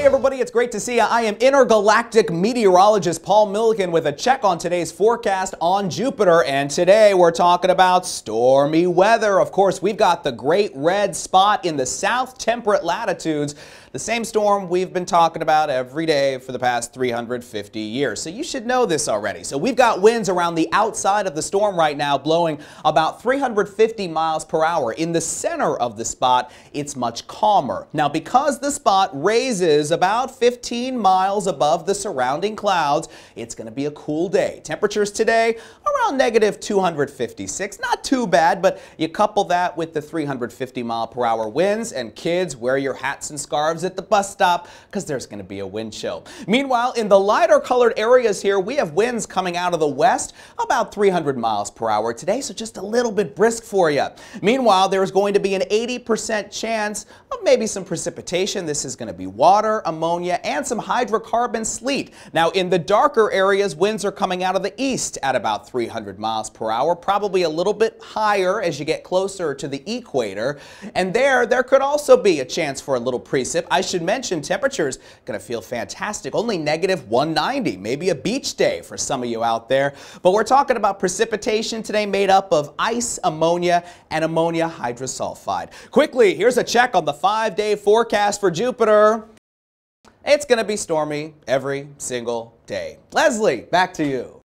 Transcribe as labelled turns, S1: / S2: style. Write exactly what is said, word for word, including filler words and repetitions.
S1: everybody, it's great to see you. I am intergalactic meteorologist Paul Milliken with a check on today's forecast on Jupiter. And today we're talking about stormy weather. Of course, we've got the great red spot in the south temperate latitudes. The same storm we've been talking about every day for the past three hundred fifty years. So you should know this already. So we've got winds around the outside of the storm right now blowing about three hundred fifty miles per hour. In the center of the spot, it's much calmer. Now, because the spot raises about fifteen miles above the surrounding clouds, it's going to be a cool day. Temperatures today around negative two hundred fifty-six. Not too bad, but you couple that with the three hundred fifty mile per hour winds, and kids, wear your hats and scarves at the bus stop because there's going to be a wind chill. Meanwhile, in the lighter colored areas here, we have winds coming out of the west about three hundred miles per hour today, so just a little bit brisk for you. Meanwhile, there is going to be an eighty percent chance of maybe some precipitation. This is going to be water, ammonia, and some hydrocarbon sleet. Now, in the darker areas, winds are coming out of the east at about three hundred miles per hour, probably a little bit higher as you get closer to the equator. And there, there could also be a chance for a little precip. I should mention temperatures going to feel fantastic, only negative one ninety, maybe a beach day for some of you out there. But we're talking about precipitation today made up of ice, ammonia, and ammonia hydrosulfide. Quickly, here's a check on the five-day forecast for Jupiter. It's going to be stormy every single day. Leslie, back to you.